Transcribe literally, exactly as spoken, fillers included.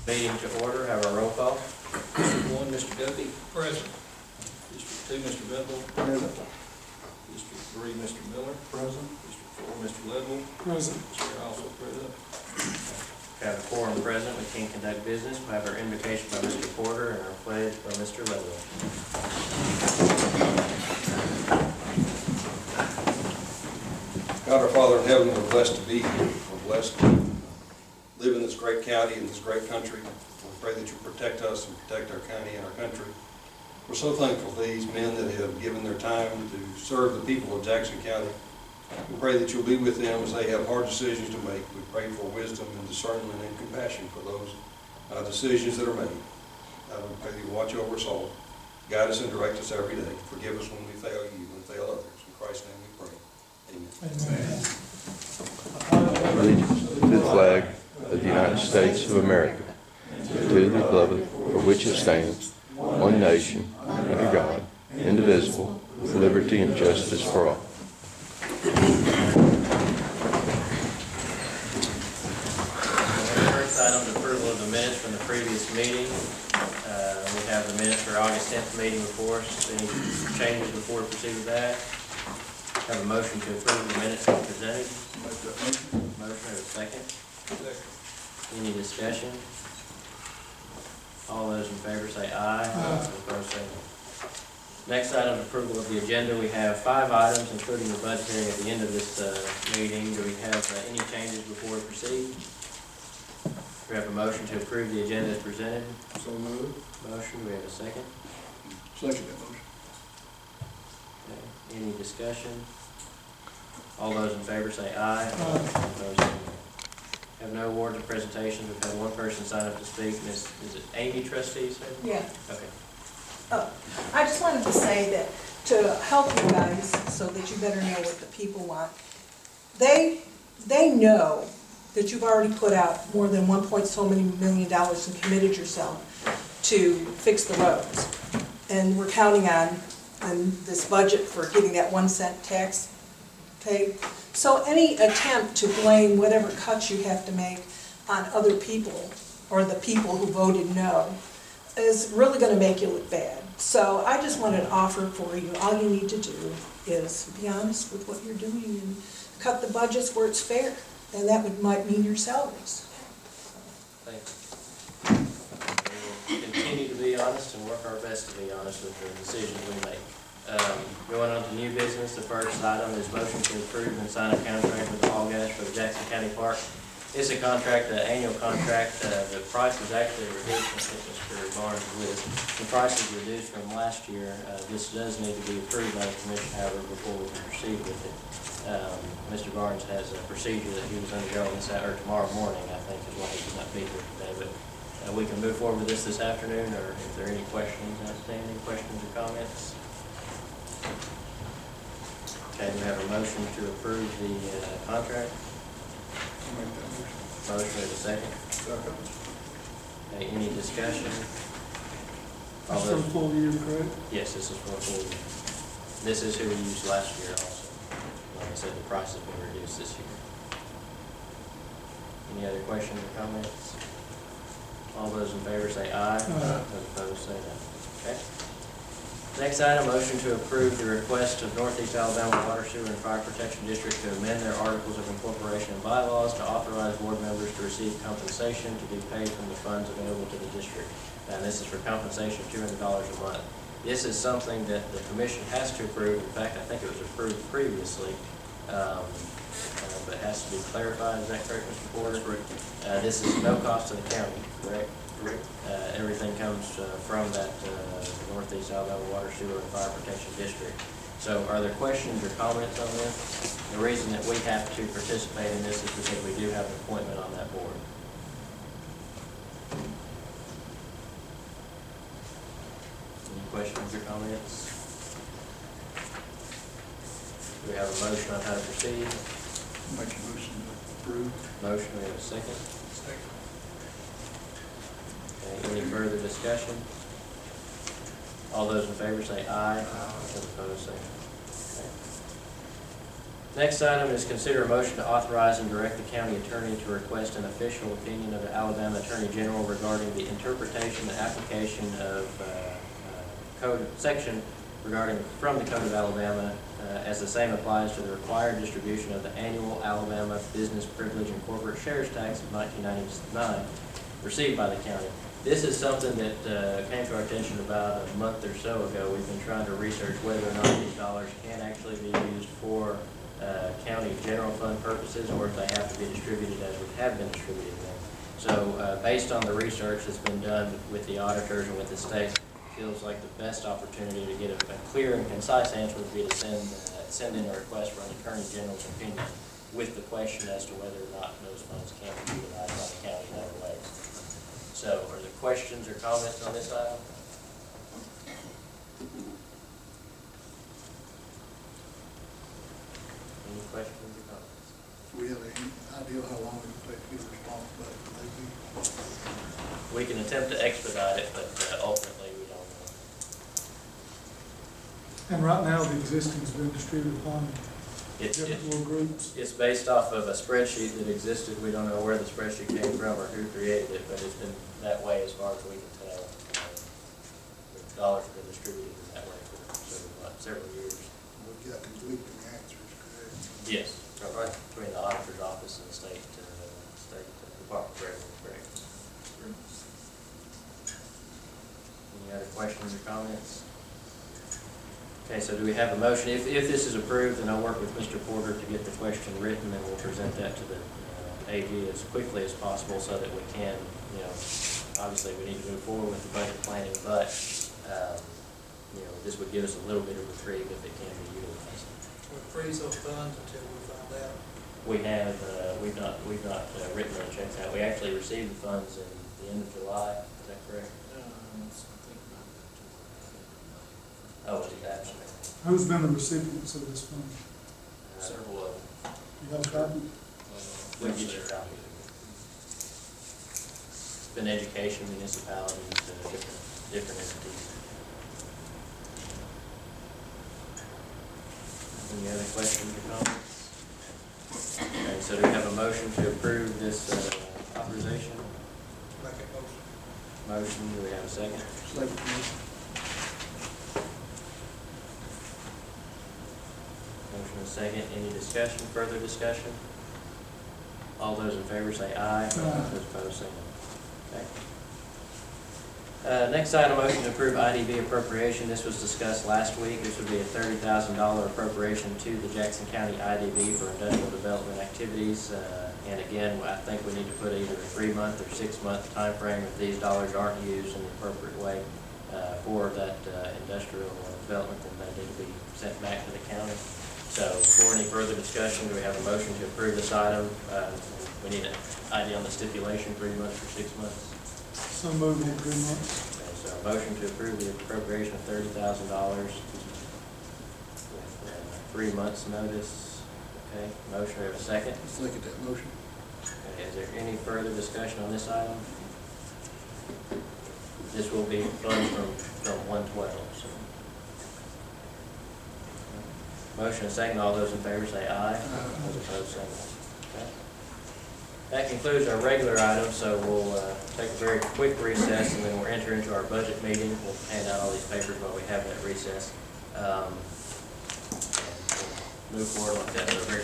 Meeting to order. Have our roll call. District one, Mister Guppy. Present. District two, Mister Bendel. Present. District three, Mister Miller. Present. District four, Mister Ledwell. Present. Chair also present. We have a quorum present. We can conduct business. We have our invocation by Mister Porter and our pledge by Mister Ledwell. God our Father in heaven, we're blessed to be here. We're blessed to live in this great county, in this great country. We pray that you protect us and protect our county and our country. We're so thankful for these men that have given their time to serve the people of Jackson County. We pray that you'll be with them as they have hard decisions to make. We pray for wisdom and discernment and compassion for those uh, decisions that are made. Uh, we pray that you watch over us all, guide us and direct us every day. Forgive us when we fail you and fail others. In Christ's name we pray. Amen. Allegiance to the flag of the United States of America, to the republic for which it stands, one nation, under God, indivisible, with liberty and justice for all. First item, the approval of the minutes from the previous meeting. Uh, we have the minutes for August tenth meeting before us. Any changes before we proceed with that? Have a motion to approve the minutes as presented. Motion. Motion. Have a second. Second. Any discussion? All those in favor say aye. Aye. Opposed say no. Next item, approval of the agenda. We have five items, including the budget hearing at the end of this uh, meeting. Do we have uh, any changes before we proceed? We have a motion to approve the agenda as presented. So moved. Motion. We have a second. Second that motion. Okay. Any discussion? All those in favor say aye. Aye. Opposed say no. Have no awards or presentations. We've had one person sign up to speak. Miz Is it Amy, trustee? Yeah. Okay. Oh, I just wanted to say that to help you guys so that you better know what the people want. They they know that you've already put out more than one point so many million dollars and committed yourself to fix the roads. And we're counting on, on this budget for getting that one cent tax paid. So any attempt to blame whatever cuts you have to make on other people or the people who voted no is really going to make you look bad. So I just wanted to offer for you, all you need to do is be honest with what you're doing and cut the budgets where it's fair. And that would might mean your salaries. Thank you. We will continue to be honest and work our best to be honest with the decisions we make. Um, going on to new business, the first item is motion to approve and sign a contract with All Gas for the Jackson County Park. It's a contract, an annual contract. Uh, the price is actually reduced. I think Mister Barnes is with us. The price is reduced from last year. Uh, this does need to be approved by the commission, however, before we can proceed with it. Um, Mister Barnes has a procedure that he was undergoing this or tomorrow morning, I think, is why he could not be here today. But uh, we can move forward with this this afternoon, or if there are any questions, outstanding questions or comments. Okay, we have a motion to approve the uh, contract. Motion, we have a second. Second. Okay, any discussion? All This is those- for full year, correct? Yes, this is for a full year. This is who we used last year also. Like I said, the price has been reduced this year. Any other questions or comments? All those in favor say aye. Aye. Those opposed say no. Okay. Next item, motion to approve the request of Northeast Alabama Water, Sewer, and Fire Protection District to amend their articles of incorporation and bylaws to authorize board members to receive compensation to be paid from the funds available to the district. And this is for compensation of two hundred dollars a month. This is something that the commission has to approve. In fact, I think it was approved previously, um, uh, but it has to be clarified. Is that correct, Mister Porter? Correct. Uh, this is no cost to the county, correct? Correct. Uh, everything comes uh, from that uh, Northeast Alabama Water, Sewer, and Fire Protection District. So are there questions or comments on this? The reason that we have to participate in this is because we do have an appointment on that board. Any questions or comments? Do we have a motion on how to proceed? Make a motion to approve. Motion, we have a second. Second. Okay, any further discussion? All those in favor say aye. Aye. Those opposed say no. Okay. Next item is consider a motion to authorize and direct the county attorney to request an official opinion of the Alabama Attorney General regarding the interpretation and application of uh, uh, code section regarding from the Code of Alabama uh, as the same applies to the required distribution of the annual Alabama Business Privilege and Corporate Shares Tax of nineteen ninety-nine received by the county. This is something that uh, came to our attention about a month or so ago. We've been trying to research whether or not these dollars can actually be used for uh, county general fund purposes or if they have to be distributed as we have been distributing them. So uh, based on the research that's been done with the auditors and with the state, it feels like the best opportunity to get a, a clear and concise answer would be to send, uh, send in a request for an attorney general's opinion with the question as to whether or not those funds can be utilized by the county in other ways. So, are there questions or comments on this item? Any questions or comments? Do we have any idea how long it will take to get a response back from A P? We can attempt to expedite it, but uh, ultimately we don't know. And right now, the existing has been distributed upon It's, different it's, little groups. it's based off of a spreadsheet that existed. We don't know where the spreadsheet came from or who created it, but it's been that way as far as we can tell. Uh, The dollars have been distributed in that way for several, months, several years. We've got conflicting answers, correct? Yes, right between the auditor's office and the state, uh, state department of revenue, correct. Any other questions or comments? Okay, so do we have a motion? If, if this is approved, then I'll work with Mister Porter to get the question written, and we'll present that to the uh, A G as quickly as possible so that we can, you know, obviously we need to move forward with the budget planning, but, um, you know, this would give us a little bit of reprieve if it can be utilized. We'll freeze those funds until we find out. We have, uh, we've not, we've not uh, written those checks out. We actually received the funds in the end of July, is that correct? Um, something about Oh, was it actually? Who's been the recipients of this fund? Uh, Several of them. You have a copy? We'll get you a copy. It's been education, municipalities, uh, different, different entities. Any other questions or comments? Okay, so do we have a motion to approve this uh, authorization? Make a motion. Motion, do we have a second? Second. Motion and second. Any discussion, further discussion? All those in favor say aye. Aye. Those opposed say no. Okay. Uh, next item, motion to approve I D B appropriation. This was discussed last week. This would be a thirty thousand dollar appropriation to the Jackson County I D B for industrial development activities. Uh, and again, I think we need to put either a three-month or six-month time frame if these dollars aren't used in the appropriate way uh, for that uh, industrial development, then they need to be sent back to the county. So before any further discussion, do we have a motion to approve this item? Uh, we need an idea on the stipulation, three months or six months. So moved in three months. Okay, so a motion to approve the appropriation of thirty thousand dollars with uh, three months' notice. Okay, motion, we have a second. Let's look at that motion. Okay, is there any further discussion on this item? This will be funds from, from one twelve, so. Motion and second, all those in favor say aye. Those opposed say no. Okay. That concludes our regular items, so we'll uh, take a very quick recess and then we'll enter into our budget meeting. We'll hand out all these papers while we have that recess. Um, and we'll move forward like that. So very